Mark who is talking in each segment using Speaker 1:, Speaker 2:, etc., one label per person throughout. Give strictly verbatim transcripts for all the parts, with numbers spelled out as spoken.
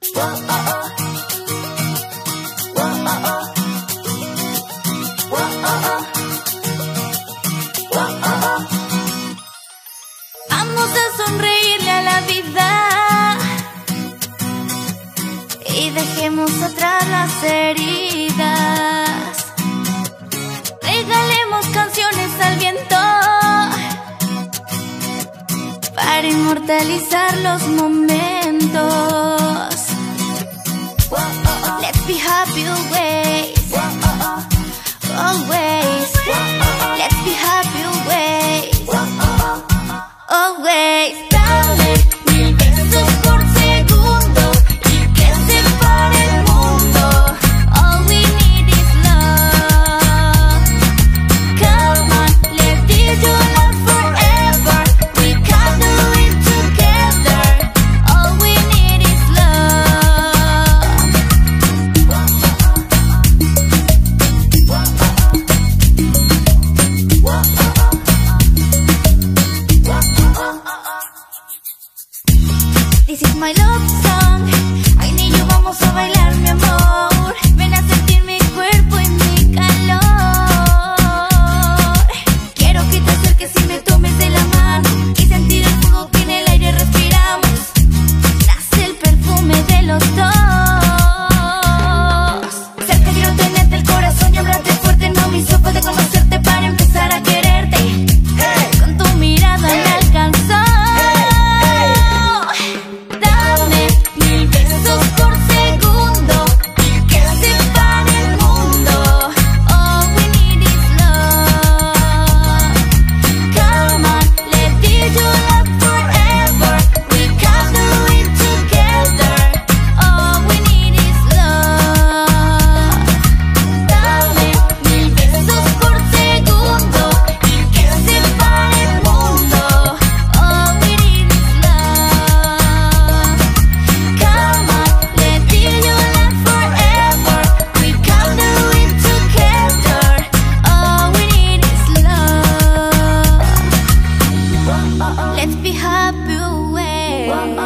Speaker 1: Vamos a sonreírle a la vida y dejemos atrás las heridas. Regalemos canciones al viento para inmortalizar los momentos. Let's be happy always, always. Let's be happy always, always. Dame mil besos por segundo y que se pare el mundo. All we need is love. Come on, let's do your love forever. We can do it together. All we need is love. This is my love song. Ay, ni yo vamos a bailar, mi amor. Ven a sentir mi cuerpo y mi calor. Quiero que te acerques y me tomes de la mano y sentir el fuego que en el aire respiramos. Nace el perfume de los dos. Cerca quiero tenerte el corazón y hablarte fuerte. No mis ojos de conocerte para empezar a quererte. Con tu mirada me alcanzó. Dame mil besos por segundo y que se pare el mundo. All we need is love. Come on, let's do your love forever. We can do it together. All we need is love. Dame mil besos por segundo y que se pare el mundo. All we need is love. Come on, let's do your love forever. We can do it together. All we need is love. Let's be happy always.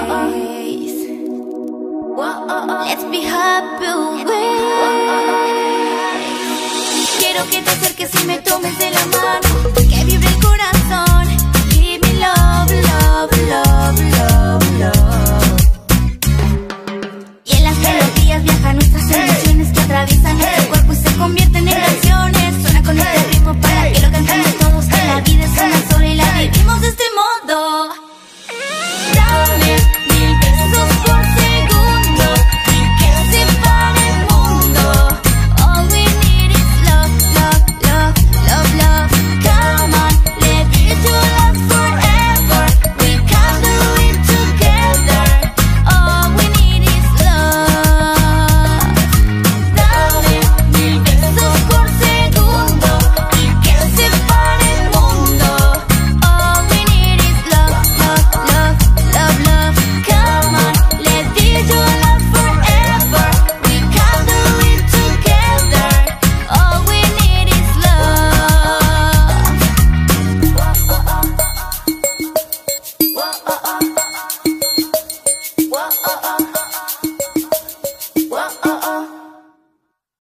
Speaker 1: Let's be happy always. Quiero que te acerques y me tomes de la mano